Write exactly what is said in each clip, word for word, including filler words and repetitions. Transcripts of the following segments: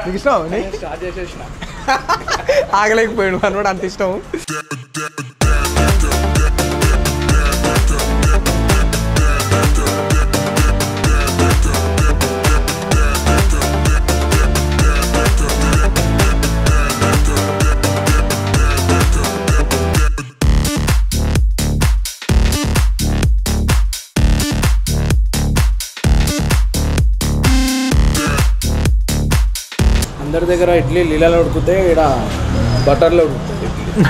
నీకు ఇష్టం స్టార్ట్ చేసేసిన ఆగలేకపోయాడు అనమాట అంత ఇష్టం. అందరి దగ్గర ఇడ్లీ నీళ్ళలో ఉడికితే ఇక్కడ బటర్లో ఉడుకుతుంది ఇడ్లీ.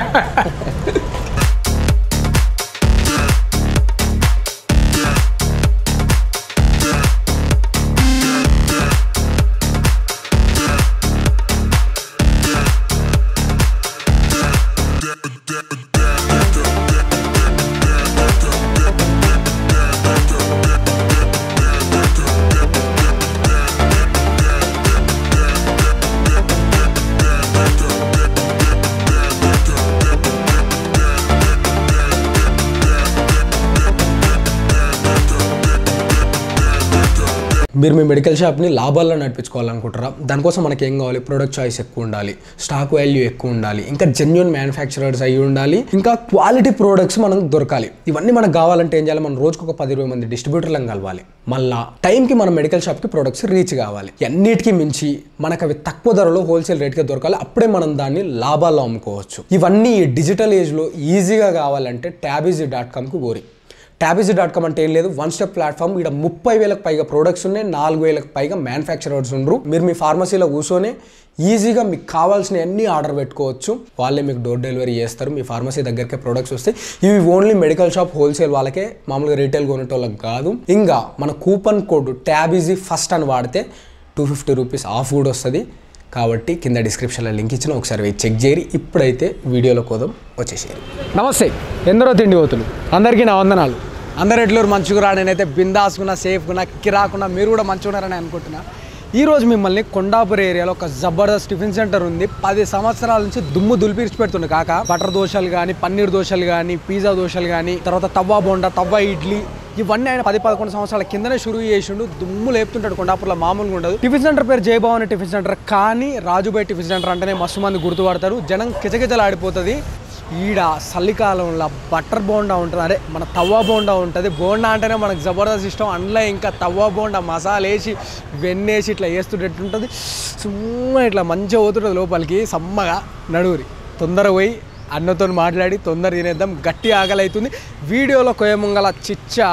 మీరు మీ మెడికల్ షాప్ని లాభాల్లో నడిపించుకోవాలనుకుంటారా? దానికోసం మనకి ఏం కావాలి? ప్రొడక్ట్ చాయిస్ ఎక్కువ ఉండాలి, స్టాక్ వాల్యూ ఎక్కువ ఉండాలి, ఇంకా జెన్యూన్ మ్యానుఫ్యాక్చరర్స్ అయ్యి ఉండాలి, ఇంకా క్వాలిటీ ప్రోడక్ట్స్ మనకు దొరకాలి. ఇవన్నీ మనకు కావాలంటే ఏం చేయాలి? మనం రోజుకు ఒక పది ఇరవై మంది డిస్ట్రిబ్యూటర్లను కలవాలి. మళ్ళా టైంకి మన మెడికల్ షాప్కి ప్రొడక్ట్స్ రీచ్ కావాలి. అన్నిటికీ మించి మనకు అవి తక్కువ ధరలో హోల్సేల్ రేట్గా దొరకాలి. అప్పుడే మనం దాన్ని లాభాల్లో అమ్ముకోవచ్చు. ఇవన్నీ ఈ డిజిటల్ ఏజ్లో ఈజీగా కావాలంటే ట్యాబీజీ డాట్ కామ్కి పోరి. ట్యాబీజీ డాట్ కామ్ అంటే ఏం లేదు, వన్ స్టెప్ ప్లాట్ఫామ్. ఇక్కడ ముప్పై వేలకు పైగా ప్రొడక్ట్స్ ఉన్నాయి, నాలుగు వేలకు పైగా మ్యానుఫ్యాక్చరర్స్ ఉండరు. మీరు మీ ఫార్మసీలో కూర్చొని ఈజీగా మీకు కావాల్సిన అన్ని ఆర్డర్ పెట్టుకోవచ్చు. వాళ్ళే మీకు డోర్ డెలివరీ చేస్తారు. మీ ఫార్మసీ దగ్గరికి ప్రొడక్ట్స్ వస్తాయి. ఇవి ఓన్లీ మెడికల్ షాప్ హోల్సేల్ వాళ్ళకే, మామూలుగా రీటైల్ కొనేటోళ్ళకి కాదు. ఇంకా మన కూపన్ కోడ్ ట్యాబీజీ ఫస్ట్ అని వాడితే టూ ఫిఫ్టీ రూపీస్ ఆఫ్ కూడా వస్తుంది. కాబట్టి కింద డిస్క్రిప్షన్లో లింక్ ఇచ్చిన ఒకసారి పోయి చెక్ చేయరి. ఇప్పుడైతే వీడియోలో కోదాం, వచ్చేసేయాలి. నమస్తే, ఎందరో తిండి పోతులు అందరికీ నా వందనాలు. అందరు ఎట్లూరు మంచిగా రాడనైతే బిందాసుకున్నా, సేఫ్గా కిరాకున్నా మీరు కూడా మంచిగా ఉన్నారని అనుకుంటున్నా. ఈరోజు మిమ్మల్ని కొండాపూర్ ఏరియాలో ఒక జబర్దస్త్ టిఫిన్ సెంటర్ ఉంది. పది సంవత్సరాల నుంచి దుమ్ము దులిపిరిచి పెడుతుంది కాక. బటర్ దోశలు కానీ, పన్నీర్ దోశలు కానీ, పిజ్జా దోశలు కానీ, తర్వాత తవ్వా బోండా, తవ్వా ఇడ్లీ, ఇవన్నీ ఆయన పది పదకొండు సంవత్సరాల కిందనే షురూ చేసిండు. దుమ్ము లేపుతుంటాడు. కొండాపూర్లో మామూలుగా ఉండదు. టిఫిన్ సెంటర్ పేరు జయభవాని టిఫిన్ సెంటర్. కానీ రాజుబాయ్ టిఫిన్ సెంటర్ అంటేనే మస్తు మంది గుర్తుపడతారు. జనం కిచకిచలు ఆడిపోతుంది. ఈడ చలికాలంలో బటర్ బోండా ఉంటుంది, అదే మన తవ్వా బోండా ఉంటుంది. బోండా అంటేనే మనకు జబర్దస్త్ ఇష్టం. అందులో ఇంకా తవ్వా బోండా మసాలా వేసి వెన్నేసి ఇట్లా వేస్తుంటే ఉంటుంది. సుమ్మ ఇట్లా మంచిగా పోతుంటుంది లోపలికి. సమ్మగా నడువురి, తొందర పోయి అన్నతో మాట్లాడి తొందర తినేద్దాం. గట్టి ఆకలి అవుతుంది. వీడియోలో కొయ్యమంగళ చిచ్చా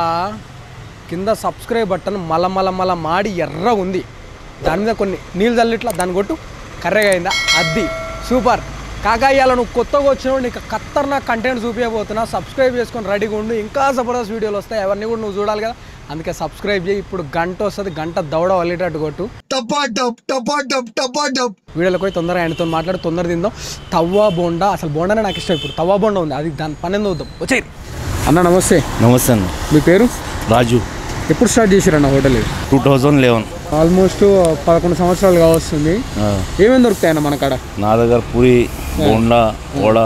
కింద సబ్స్క్రైబ్ బటన్ మల మల మల మాడి ఎర్ర ఉంది. దాని మీద కొన్ని నీళ్ళు చల్లిట్లా దాన్ని కొట్టు, కర్రెగా అయిందా? అద్ది సూపర్. కాకాయాల నువ్వు కొత్తగా వచ్చినావు, నీకు ఖతర్నాక్ కంటెంట్ చూపించబోతున్నా. సబ్స్క్రైబ్ చేసుకొని రెడీగా ఉండు. ఇంకా జబర్దస్త్ వీడియోలు వస్తాయి, అవన్నీ కూడా నువ్వు చూడాలి కదా. అందుకే సబ్స్క్రైబ్ చేయి. ఇప్పుడు గంట వస్తుంది, గంట దౌడ వల్లేటట్టు కొట్టు. వీడియోలో పోయి తొందరగా ఆయనతో మాట్లాడి తొందర తిందాం. తవ్వా బోండా, అసలు బోండానే నాకు ఇష్టం. ఇప్పుడు తవ్వా బోండా ఉంది, అది దాని పని ఎందుకు వద్దాం. వచ్చేయి అన్న. నమస్తే. నమస్తే అన్న. మీ పేరు? రాజు. ఎప్పుడు స్టార్ట్ చేశారన్న hotel? Two thousand eleven. Almost పదకొండు సంవత్సరాలు కావస్తుంది. ఏమేమి దొరుకుతాయన్న మన కాడ? నా దగ్గర పూరి, బోండా, వడ,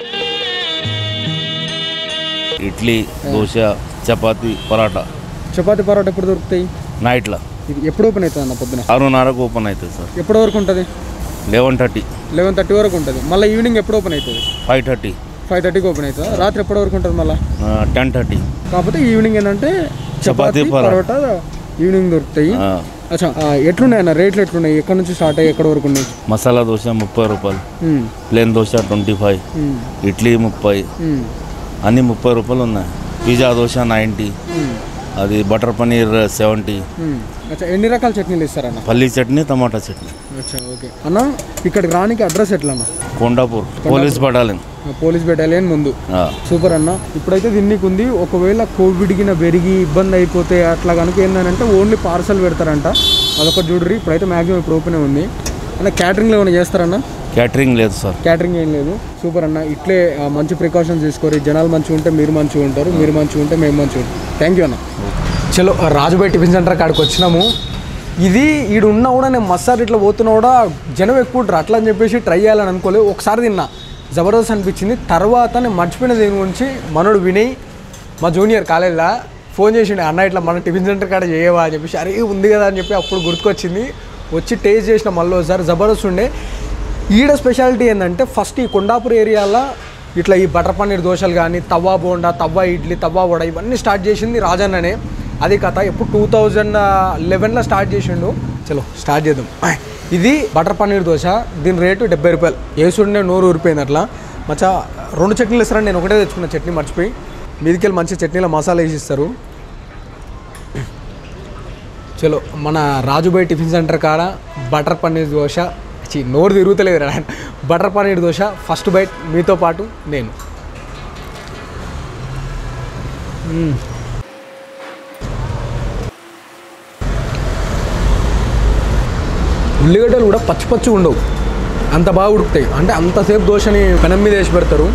ఇడ్లీ, దోశ, చపాతి, పరాటా. చపాతి పరోటా ఎప్పుడు దొరుకుతాయి? నైట్లో. ఇది ఎప్పుడు ఓపెన్ అవుతుంది అన్న? పొద్దున ఆరున్నరకు ఓపెన్ అవుతుంది సార్. ఎప్పటి వరకు ఉంటుంది? లెవెన్ థర్టీ లెవెన్ థర్టీ వరకు ఉంటుంది. మళ్ళీ ఈవినింగ్ ఎప్పుడు ఓపెన్ అవుతుంది? ఫైవ్ థర్టీ ఫైవ్ థర్టీకి ఓపెన్ అవుతుంది. రాత్రి ఎప్పటి వరకు ఉంటుంది? మళ్ళీ టెన్ థర్టీ కాకపోతే ఈవినింగ్ ఏంటంటే చపాతి పరోటా ఈవినింగ్ దొరుకుతాయి. అచ్చా, ఎట్లున్నాయి అన్న రేట్లు? ఎట్లున్నాయి? ఎక్కడ నుంచి స్టార్ట్ అయ్యి ఎక్కడ వరకు ఉన్నాయి? మసాలా దోశ ముప్పై రూపాయలు, plain dosa twenty five, idli ముప్పై, అన్నీ ముప్పై రూపాయలు ఉన్నాయి. పిజ్జా దోశ నైంటీ, అది బటర్ పన్నీర్ సెవెంటీ. ఎన్ని రకాల చట్నీలు ఇస్తారన్న? పల్లీ చట్నీ, టమాటా చట్నీ. ఓకే అన్న, ఇక్కడికి రానికి అడ్రస్ ఎట్లా అన్న? Kondapur police battalion. Police battalion ముందు. సూపర్ అన్న. ఇప్పుడైతే దీనికి ఉంది. ఒకవేళ కోవిడ్ గిన పెరిగి ఇబ్బంది అయిపోతే అట్లా కనుక ఏంటంటే ఓన్లీ పార్సల్ పెడతారంట. అదొక చూడరి. ఇప్పుడైతే మ్యాక్సిమం ఇప్పుడు ఓపెన్ ఉంది అన్న. క్యాటరింగ్లో ఏమైనా చేస్తారన్న? క్యాటరింగ్ లేదు సార్. క్యాటరింగ్ ఏం లేదు. సూపర్ అన్న. ఇట్లే మంచి ప్రికాషన్స్ తీసుకోరు. జనాలు మంచిగా ఉంటే మీరు మంచిగా ఉంటారు, మీరు మంచిగా ఉంటే మేము మంచిగా ఉంటాం. థ్యాంక్ యూ అన్న. చలో రాజుబాయ్ టిఫిన్ సెంటర్ కాడికి వచ్చినాము. ఇది ఈడు ఉన్నా కూడా నేను మసాలా ఇట్లా పోతున్నా కూడా జనం ఎక్కువ ఉంటారు. అట్లా అని చెప్పేసి ట్రై చేయాలని అనుకోలేదు. ఒకసారి తిన్నా, జబర్దస్త్ అనిపించింది. తర్వాత నేను మర్చిపోయిన దీని గురించి మనోడు వినయ్, మా జూనియర్ కాలేజ్లో ఫోన్ చేసిండు, అన్న ఇట్లా మన టిఫిన్ సెంటర్ కాడ చేయవా అని చెప్పేసి. అరే ఉంది కదా అని చెప్పి అప్పుడు గుర్తుకొచ్చింది. వచ్చి టేస్ట్ చేసిన మళ్ళీ ఒకసారి జబర్దస్త్ ఉండే. ఈడ స్పెషాలిటీ ఏంటంటే ఫస్ట్ ఈ కొండాపూర్ ఏరియాలో ఇట్లా ఈ బటర్ పన్నీర్ దోశలు కానీ తవ్వా బోండా, తవ్వా ఇడ్లీ, తవ్వా వడ ఇవన్నీ స్టార్ట్ చేసింది రాజన్ననే. అది కథ ఎప్పుడు టూ థౌజండ్ లెవెన్లో స్టార్ట్ చేసిండు. చలో స్టార్ట్ చేద్దాం. ఇది బటర్ పన్నీర్ దోశ, దీని రేటు డెబ్బై రూపాయలు. వేసుండే నోరు ఊరిపోయింది అట్లా. మచ్చా రెండు చట్నీలు ఇస్తారని నేను ఒకటే తెచ్చుకున్న చట్నీ మర్చిపోయి. మీదికెళ్ళి మంచి చట్నీలో మసాలా వేసి ఇస్తారు. చలో మన రాజుబాయ్ టిఫిన్ సెంటర్ కాడ బటర్ పన్నీర్ దోశ, చి నోరు తిరుగుతలేదు రా, butter paneer dosa first bite మీతో పాటు నేను. ఉల్లిగడ్డలు కూడా పచ్చి పచ్చి ఉండవు, అంత బాగా ఉడుకుతాయి. అంటే అంతసేపు దోశని పెనం మీద వేసి పెడతారు.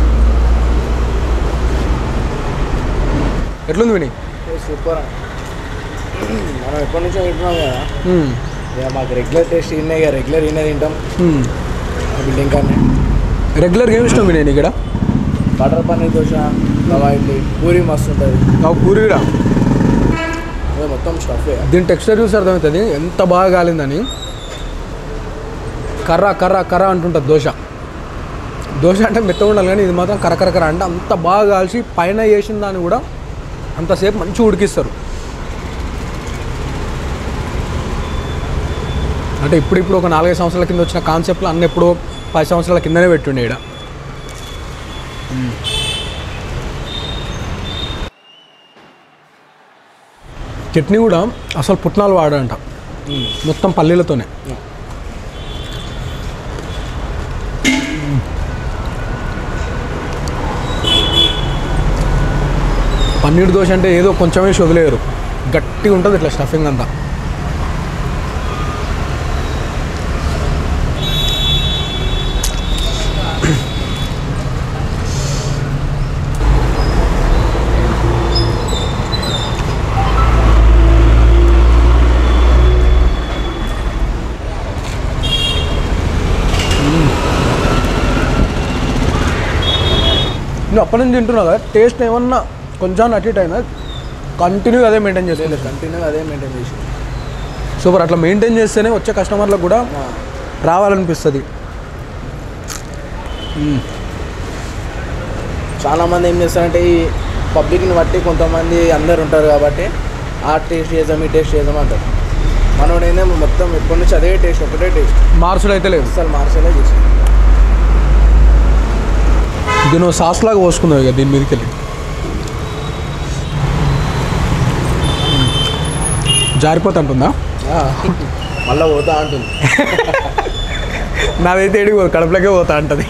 ఎట్లుంది విని? సూపర్. మనం ఎప్పటి నుంచో తింటున్నాం కదా, ఇక మాకు రెగ్యులర్ టేస్ట్ ఇన్నే, ఇక రెగ్యులర్ ఇన్నే తింటాం. బిల్డింగ్ కానీ రెగ్యులర్గా ఏమి ఇష్టం విని ఇక్కడ? బటర్ పన్నీర్ దోశ, తవా ఇడ్లీ, పూరి మస్తు ఉంటుంది. నాకు పూరి కూడా అదే మొత్తం స్టఫ్. దీని టెక్స్చర్ చూసి అర్థమవుతుంది ఎంత బాగా కాలిందని. కర్ర కర్ర కర్ర అంటుంటుంది దోశ. దోశ అంటే మెత్తగా ఉండాలి కానీ ఇది మాత్రం కర్ర కర్ర కర్ర అంటే అంత బాగా కాల్చి పైన వేసిన దాన్ని కూడా అంతసేపు మంచిగా ఉడికిస్తారు. అంటే ఇప్పుడు ఇప్పుడు ఒక నాలుగైదు సంవత్సరాల కింద వచ్చిన కాన్సెప్ట్లో అన్న ఎప్పుడో పది సంవత్సరాల కిందనే పెట్టుండే ఇక్కడ. చట్నీ కూడా అసలు పుట్నాలు వాడంట, మొత్తం పల్లీలతోనే. పన్నీర్ దోశ అంటే ఏదో కొంచెమే వదిలేరు, గట్టిగా ఉంటుంది ఇట్లా స్టఫింగ్ అంతా. నేను అప్పటి నుంచి తింటున్నా కదా, టేస్ట్ ఏమన్నా కొంచెం అటు ఇటు అయినా కంటిన్యూ అదే మెయింటైన్ చేస్తుంది. కంటిన్యూ అదే మెయింటైన్ చేసి సూపర్. అట్లా మెయింటైన్ చేస్తేనే వచ్చే కస్టమర్లకు కూడా రావాలనిపిస్తుంది. చాలామంది ఏం చేస్తారంటే ఈ పబ్లిక్ని బట్టి కొంతమంది అందరు ఉంటారు కాబట్టి ఆ టేస్ట్ చేద్దాం, ఈ టేస్ట్ చేద్దాం అంటారు. మనోడైనా మొత్తం ఎప్పటి నుంచి అదే టేస్ట్, ఒకటే టేస్ట్, మార్చులు అయితే లేదు. అసలు మార్చలే చేసి. దీని సాస్ లాగా పోసుకున్నావు ఇక దీని మీదకి వెళ్ళి. జారిపోతుంటుందా? మళ్ళీ పోతా అంటుంది. నాదైతే ఏడికి పోదు, కడుపులోకే పోతా అంటుంది.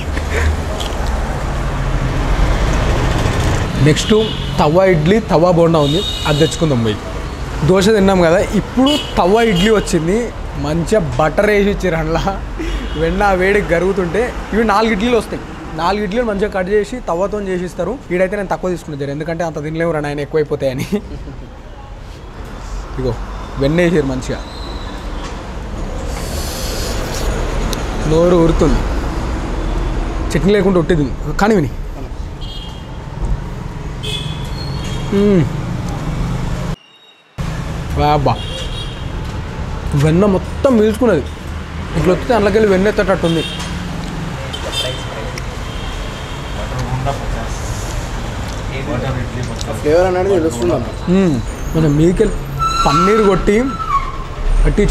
నెక్స్ట్ తవ్వా ఇడ్లీ, తవ్వా బోండా ఉంది, అది తెచ్చుకుందాం పోయి. దోశ తిన్నాం కదా, ఇప్పుడు తవ్వా ఇడ్లీ వచ్చింది. మంచిగా బటర్ వేసి ఇచ్చారు అందులో, వెన్న వేడికి గరుగుతుంటే. ఇవి నాలుగు ఇడ్లీలు వస్తాయి. నాలుగు ఇడ్లీలు మంచిగా కట్ చేసి తవ్వతో చేసి ఇస్తారు. వీడైతే నేను తక్కువ తీసుకున్నాను ఎందుకంటే అంత తినలేము రా ఆయన, ఎక్కువైపోతాయని. ఇగో వెన్న వేసారు మంచిగా, నోరు ఊరుతుంది. చట్నీ లేకుండా ఉట్టిది కానీ విని. బాబా వెన్న మొత్తం పీల్చుకున్నది. ఇట్లా వస్తే అందులోకెళ్ళి వెన్న ఎత్తేటట్టుంది. ఫ్లేవర్ అనేది తెలుస్తుంది అన్న. మనం మీకెళ్ళి పన్నీర్ కొట్టి పట్టి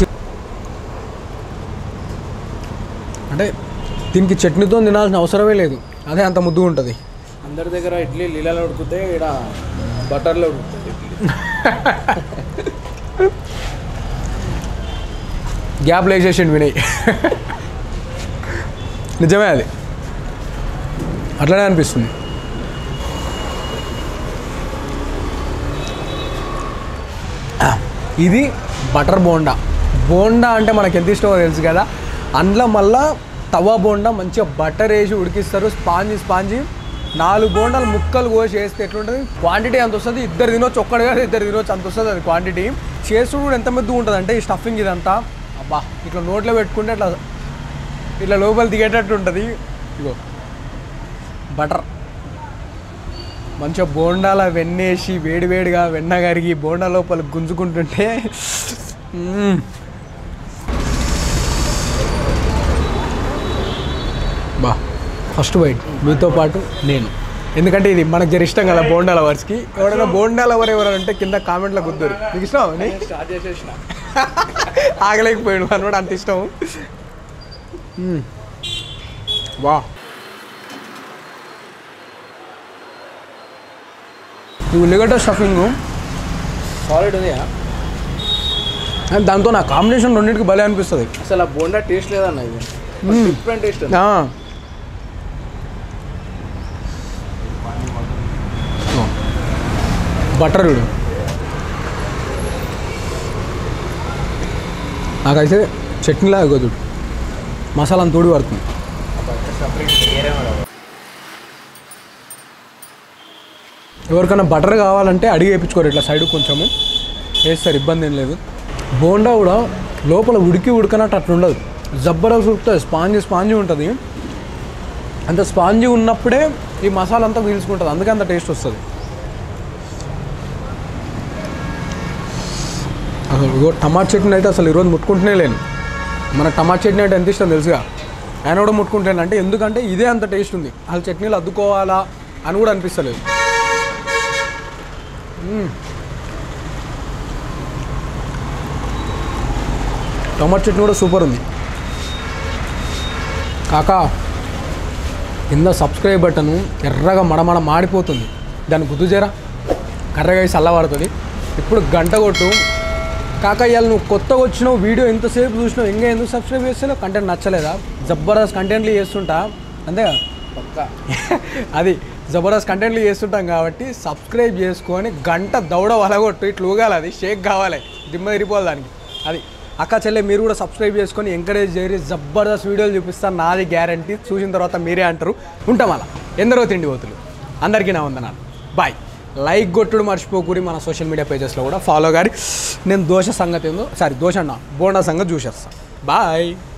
అంటే దీనికి చట్నీతో తినాల్సిన అవసరమే లేదు, అదే అంత ముద్దుగా ఉంటుంది. అందరి దగ్గర ఇడ్లీ నీళ్ళలో ఉడికితే ఇక్కడ బటర్లో ఉడుకుతుంది ఇడ్లీ. గ్యాప్లో వేసేసిండు వినయ్. నిజమే, అది అట్లనే అనిపిస్తుంది. ఇది బటర్ బోండా. బోండా అంటే మనకి ఎంత ఇష్టమో తెలుసు కదా. అందులో మళ్ళా తవా బోండా మంచిగా బటర్ వేసి ఉడికిస్తారు. స్పాంజీ స్పాంజీ నాలుగు బోండాలు ముక్కలు కోసి వేస్తే ఎట్లుంటుంది, క్వాంటిటీ అంత వస్తుంది. ఇద్దరు తినొచ్చు, ఒక్కడు కాదు ఇద్దరు తినొచ్చు, అంత వస్తుంది అది క్వాంటిటీ. చేసుడు కూడా ఎంత మెద్దుగా ఉంటుంది అంటే ఈ స్టఫింగ్ ఇదంతా అబ్బా ఇట్లా నోట్లో పెట్టుకుంటే ఇట్లా ఇట్లా లోపల దిగేటట్టు ఉంటుంది. ఇగో బటర్ మంచిగా బోండాల వెన్నేసి వేడివేడిగా వెన్న కరిగి బోండా లోపల గుంజుకుంటుంటే ఫస్ట్ బైట్ మీతో పాటు నేను, ఎందుకంటే ఇది మనకు జర ఇష్టం కదా బోండా లవర్స్కి. ఎవరైనా బోండా లవర్ ఎవరైనా అంటే కింద కామెంట్లో కుద్దరు. నీకు ఇష్టం స్టార్ట్ చేసేసిన ఆగలేకపోయాడు అనమాట, అంత ఇష్టం. వా ఈ ఉల్లిగడ్డ స్టఫింగ్ సాలిడ్ ఉంది. దాంతో నా కాంబినేషన్ రెండింటికి భలే అనిపిస్తుంది. అసలు ఆ బోండా టేస్ట్ లేదన్న, ఇది డిఫరెంట్ టేస్ట్. బటర్ చూడు, నాకైతే చట్నీలా చూడు, మసాలా తోడి పడుతుంది. ఎవరికైనా బటర్ కావాలంటే అడిగి వేయించుకోరు, ఇట్లా సైడ్ కొంచెము వేస్తారు, ఇబ్బంది ఏం లేదు. బోండా కూడా లోపల ఉడికి ఉడకనట్టు అట్లా ఉండదు, జబ్బరస్ ఉడుకుతుంది, స్పాంజీ స్పాంజీ ఉంటుంది. అంత స్పాంజీ ఉన్నప్పుడే ఈ మసాలా అంతా పీల్చుకుంటుంది, అందుకే అంత టేస్ట్ వస్తుంది. అసలు ఇగో టమాటా చట్నీ అయితే అసలు ఈరోజు ముట్టుకుంటూనే లేను. మన టమాటా చట్నీ అంటే ఎంత ఇష్టం తెలుసుగా, ఆయన కూడా ముట్టుకుంటాను అంటే, ఎందుకంటే ఇదే అంత టేస్ట్ ఉంది. అసలు చట్నీలు అద్దుకోవాలా అని కూడా అనిపిస్తలేదు. టమాటా చట్నీ కూడా సూపర్ ఉంది. కాకా కింద సబ్స్క్రైబ్ బటను ఎర్రగా మడమడ మాడిపోతుంది, దాన్ని గుర్తు చేరా, కర్రగా వేసి చల్లబడుతుంది. ఇప్పుడు గంట కొట్టు. కాకా ఇవాళ నువ్వు కొత్తగా వచ్చినావు, వీడియో ఎంతసేపు చూసినావు, ఇంకా ఎందుకు సబ్స్క్రైబ్ చేస్తావు? కంటెంట్ నచ్చలేదా? జబర్దస్త్ కంటెంట్లు చేస్తుంటా అంతేగా, పక్కా అది జబర్దస్త్ కంటెంట్లు చేస్తుంటాం కాబట్టి సబ్స్క్రైబ్ చేసుకొని గంట దౌడ వలగొట్టు, ఇట్లా ఊగాలి, అది షేక్ కావాలి, దిమ్మ తిరిగిపోవాలి దానికి. అది అక్క చెల్లె మీరు కూడా సబ్స్క్రైబ్ చేసుకొని ఎంకరేజ్ చేయరు, జబర్దస్త్ వీడియోలు చూపిస్తాను, నాది గ్యారంటీ. చూసిన తర్వాత మీరే అంటారు. ఉంటాం అలా ఎందరో తిండి పోతులు. అందరికీ నా వందనాలు, బాయ్. లైక్ కొట్టుడు మర్చిపోకూరి, మన సోషల్ మీడియా పేజెస్లో కూడా ఫాలో గారి. నేను దోశ సంగతి ఏందో, సారీ దోశ అన్న బోండా సంగతి చూసేస్తాను. బాయ్.